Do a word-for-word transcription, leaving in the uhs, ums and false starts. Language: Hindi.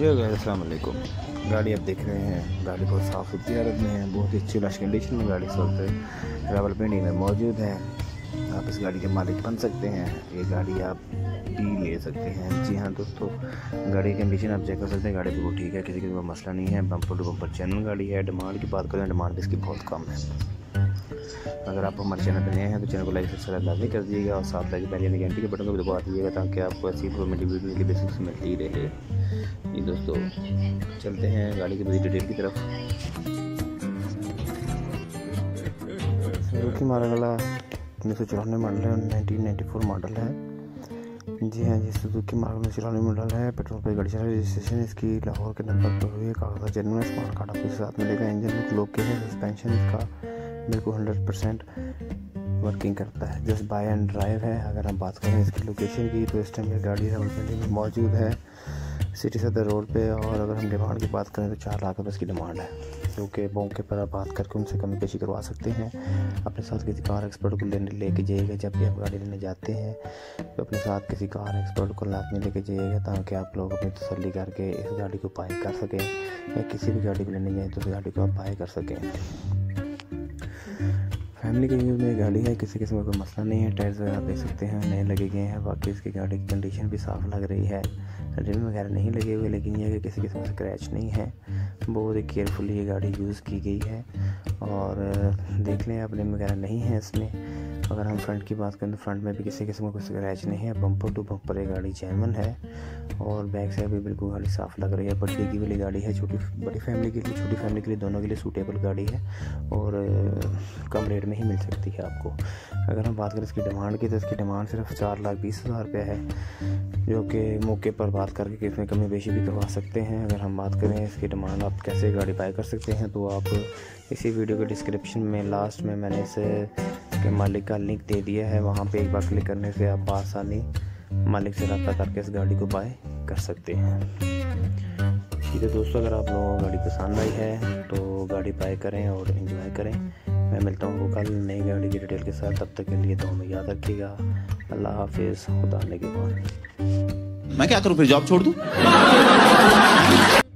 ये अस्सलाम वालेकुम। गाड़ी आप देख रहे हैं, गाड़ी बहुत साफ़ सुथरी हालत में है, बहुत ही अच्छी लश कंडीशन में गाड़ी इस वक्त रावल पिंडी में मौजूद है। आप इस गाड़ी के मालिक बन सकते हैं, ये गाड़ी आप भी ले सकते हैं। जी हाँ दोस्तों, गाड़ी की कंडीशन आप चेक कर सकते हैं, गाड़ी बिल्कुल ठीक है, किसी का मसला नहीं है। बम्पर टू बम्पर चैनल गाड़ी है। डिमांड की बात करें, डिमांड इसकी बहुत कम है। अगर आप हमारे चैनल पर नए हैं तो चैनल को लाइक सब्सक्राइब लाजमी कर दीजिएगा और साथ लाइक पहले घंटे के बटन को भी दबा दीजिएगा ताकि आपको ऐसी इन्फॉर्मेटिव वीडियो की बेसिस मिलती रहे। ये दोस्तों, चलते हैं गाड़ी की मज़ीद डिटेल की तरफ। सुजुकी मारागला उन्नीस सौ चौरानवे मॉडल है, नाइनटीन नाइन्टी फोर मॉडल है। जी हाँ जी, सुजुकी मारागला उन्नीस सौ चौरानवे मॉडल है। पेट्रोल पर गाड़ी चल रही है। रजिस्ट्रेशन इसकी लाहौर के नंबर पर हुई है। कागजात जेन्युइन है। स्मार्ट कार्ड आपके साथ मिलेगा। इंजन में लोग के है। सस्पेंशन इसका बिल्कुल हंड्रेड परसेंट वर्किंग करता है। जस्ट बाय एंड ड्राइव है। अगर हम बात करें इसकी लोकेशन की तो इस टाइम ये गाड़ी रावलपिंडी में मौजूद है, सिटी सदर रोड पे। और अगर हम डिमांड की बात करें तो चार लाख रुपये इसकी डिमांड है, जो कि मौके पर आप बात करके उनसे कमी पेशी करवा सकते हैं। अपने साथ किसी कार एक्सपर्ट को लेने लेके जाइएगा। जब भी आप गाड़ी लेने जाते हैं तो अपने साथ किसी कार एक्सपर्ट को लाजमी लेके जाइएगा ताकि आप लोग अपनी तसल्ली करके इस गाड़ी को बाय कर सकें, या किसी भी गाड़ी को लेने जाएँ तो उस गाड़ी को आप बाय कर सकें। फैमिली के यूज़ में गाड़ी है, किसी किस्म का कोई मसला नहीं है। टायर्स वगैरह आप देख सकते हैं नए लगे गए हैं। बाकी इसकी गाड़ी की कंडीशन भी साफ़ लग रही है। रिम वगैरह नहीं लगे हुए, लेकिन यह कि किसी किस्म का स्क्रैच नहीं है। बहुत ही केयरफुली ये गाड़ी यूज़ की गई है। और देख लें आप, रिम वगैरह नहीं है इसमें। अगर हम फ्रंट की बात करें तो फ्रंट में भी किसी किस्म का कोई स्क्रैच नहीं है। बम्पर टू बम्पर ये गाड़ी जेन्युइन है। और बैक साइड भी बिल्कुल गाड़ी साफ़ लग रही है। बड़ी की वाली गाड़ी है, छोटी बड़ी फैमिली के लिए, छोटी फैमिली के लिए, दोनों के लिए सूटेबल गाड़ी है और कम रेट में ही मिल सकती है आपको। अगर हम बात करें इसकी डिमांड की तो इसकी डिमांड सिर्फ चार लाख बीस हज़ार रुपये है, जो कि मौके पर बात करके इसमें कमी बेशी भी करवा सकते हैं। अगर हम बात करें इसकी डिमांड, आप कैसे गाड़ी बाय कर सकते हैं, तो आप इसी वीडियो के डिस्क्रिप्शन में लास्ट में मैंने इसे के मालिक का लिंक दे दिया है। वहाँ पे एक बार क्लिक करने से आप आसानी मालिक से रब्ता करके इस गाड़ी को बाय कर सकते हैं। ठीक है दोस्तों, अगर आप लोगों को गाड़ी पसंद आई है तो गाड़ी बाय करें और एंजॉय करें। मैं मिलता हूँ कल नई गाड़ी की डिटेल के साथ। तब तक के लिए तो हमें याद रखिएगा। अल्लाह हाफिज़। खुदा ने के बाद मैं क्या करूँ, फिर जॉब छोड़ दूँ?